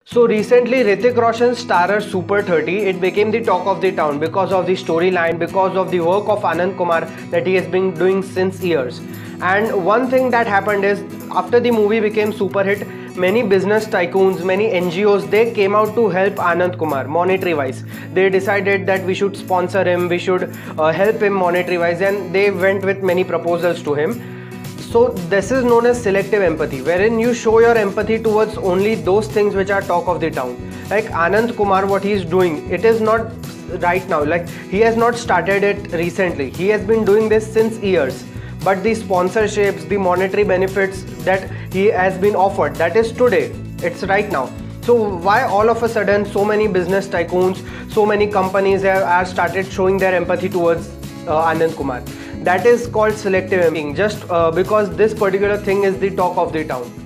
So recently, Hrithik Roshan's starrer Super 30, it became the talk of the town because of the storyline, because of the work of Anand Kumar that he has been doing since years. And one thing that happened is, after the movie became super hit, many business tycoons, many NGOs, they came out to help Anand Kumar monetary wise. They decided that we should sponsor him, we should help him monetary wise, and they went with many proposals to him. So this is known as selective empathy, wherein you show your empathy towards only those things which are talk of the town. Like Anand Kumar, what he is doing, it is not right now. Like he has not started it recently. He has been doing this since years. But the sponsorships, the monetary benefits that he has been offered, that is today. It's right now. So why all of a sudden so many business tycoons, so many companies have started showing their empathy towards Anand Kumar? That is called selective empathy, just because this particular thing is the talk of the town.